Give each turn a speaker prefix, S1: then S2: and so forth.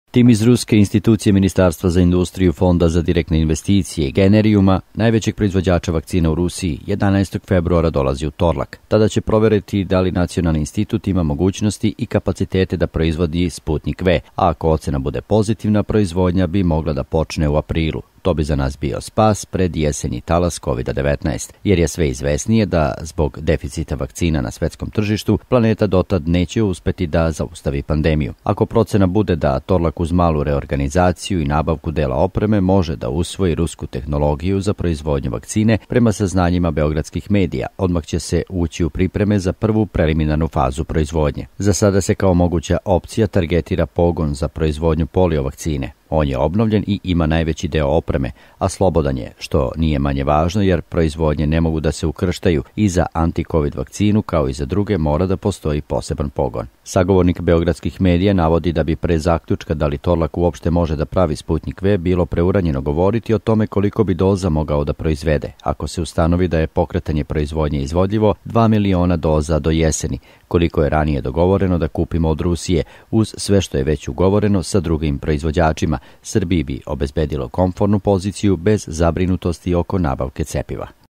S1: Tim iz ruske institucije Ministarstva za industriju Fonda za direktne investicije Generijuma, najvećeg proizvođača vakcina u Rusiji, 11. februara dolazi u Torlak. Tada će proveriti da li Nacionalni institut ima mogućnosti i kapacitete da proizvodi Sputnik V, a ako ocena bude pozitivna, proizvodnja bi mogla da počne u aprilu. To bi za nas bio spas pred jesenji talas COVID-19, jer je sve izvesnije da zbog deficita vakcina na svetskom tržištu planeta dotad neće uspeti da zaustavi pandemiju. Ako procena bude da Torlak uz malu reorganizaciju i nabavku dela opreme može da usvoji rusku tehnologiju za proizvodnju vakcine, prema saznanjima beogradskih medija, odmah će se ući u pripreme za prvu preliminarnu fazu proizvodnje. Za sada se kao moguća opcija targetira pogon za proizvodnju polio vakcine. On je obnovljen i ima najveći deo opreme, a slobodan je, što nije manje važno jer proizvodnje ne mogu da se ukrštaju i za anti-covid vakcinu kao i za druge mora da postoji poseban pogon. Sagovornik beogradskih medija navodi da bi pre zaključka da li Torlak uopšte može da pravi Sputnik V bilo preuranjeno govoriti o tome koliko bi doza mogao da proizvede, ako se ustanovi da je pokretanje proizvodnje izvodljivo 2 miliona doza do jeseni, koliko je ranije dogovoreno da kupimo od Rusije, uz sve što je već ugovoreno sa drugim proizvođačima. Srbiji bi obezbedilo komfortnu poziciju bez zabrinutosti oko nabavke cepiva.